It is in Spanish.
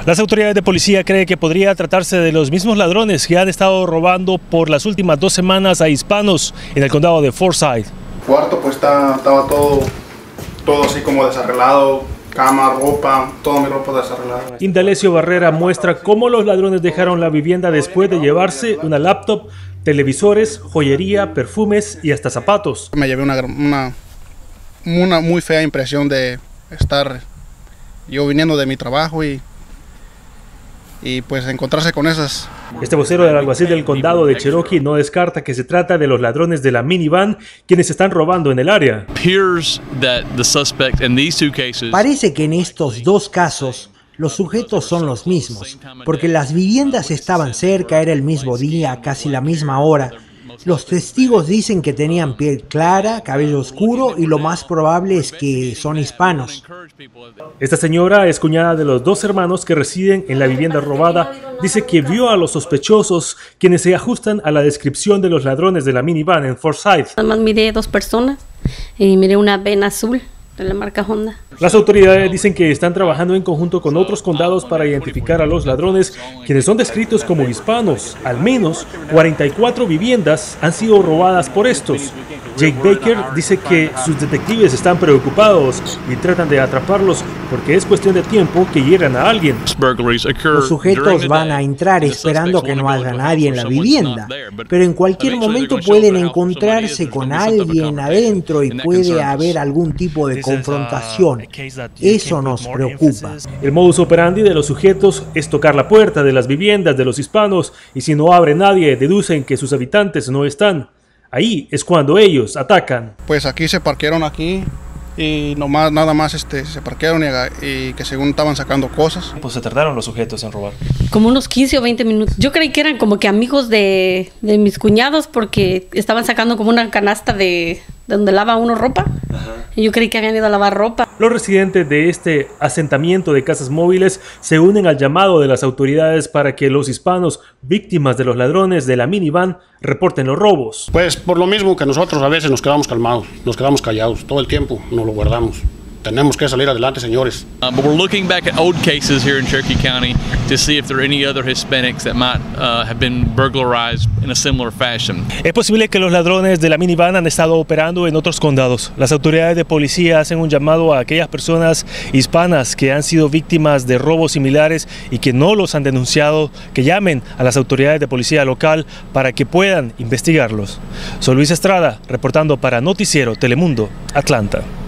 Las autoridades de policía creen que podría tratarse de los mismos ladrones que han estado robando por las últimas 2 semanas a hispanos en el condado de Forsyth. El cuarto pues estaba todo así como desarreglado, cama, ropa, toda mi ropa desarreglada. Indalecio Barrera muestra cómo los ladrones dejaron la vivienda después de llevarse una laptop, televisores, joyería, perfumes y hasta zapatos. Me llevé una muy fea impresión de estar yo viniendo de mi trabajo y pues encontrarse con esas. Este vocero del alguacil del condado de Cherokee no descarta que se trata de los ladrones de la minivan quienes están robando en el área. Parece que en estos 2 casos los sujetos son los mismos, porque las viviendas estaban cerca, era el mismo día, casi la misma hora. Los testigos dicen que tenían piel clara, cabello oscuro y lo más probable es que son hispanos. Esta señora es cuñada de los 2 hermanos que residen en la vivienda robada. Dice que vio a los sospechosos quienes se ajustan a la descripción de los ladrones de la minivan en Forsyth. Nada más miré 2 personas y miré una Ven azul de la marca Honda. Las autoridades dicen que están trabajando en conjunto con otros condados para identificar a los ladrones, quienes son descritos como hispanos. Al menos 44 viviendas han sido robadas por estos. Jake Baker dice que sus detectives están preocupados y tratan de atraparlos porque es cuestión de tiempo que hieran a alguien. Los sujetos van a entrar esperando que no haya nadie en la vivienda, pero en cualquier momento pueden encontrarse con alguien adentro y puede haber algún tipo de confrontación. Eso nos preocupa. El modus operandi de los sujetos es tocar la puerta de las viviendas de los hispanos y si no abre nadie, deducen que sus habitantes no están. Ahí es cuando ellos atacan. Pues aquí se parquearon aquí y nada más se parquearon y que según estaban sacando cosas. Pues se tardaron los sujetos en robar. Como unos 15 o 20 minutos. Yo creí que eran como que amigos de mis cuñados porque estaban sacando como una canasta de donde lava uno ropa. Ajá. Y yo creí que habían ido a lavar ropa. Los residentes de este asentamiento de casas móviles se unen al llamado de las autoridades para que los hispanos, víctimas de los ladrones de la minivan, reporten los robos. Pues por lo mismo que nosotros a veces nos quedamos calmados, nos quedamos callados, todo el tiempo nos lo guardamos. Tenemos que salir adelante, señores. But we're looking back at old cases here in Cherokee County to see if there are any other Hispanics that might have been burglarized in a similar fashion. Es posible que los ladrones de la minivan han estado operando en otros condados. Las autoridades de policía hacen un llamado a aquellas personas hispanas que han sido víctimas de robos similares y que no los han denunciado, que llamen a las autoridades de policía local para que puedan investigarlos. Soy Luis Estrada, reportando para Noticiero Telemundo, Atlanta.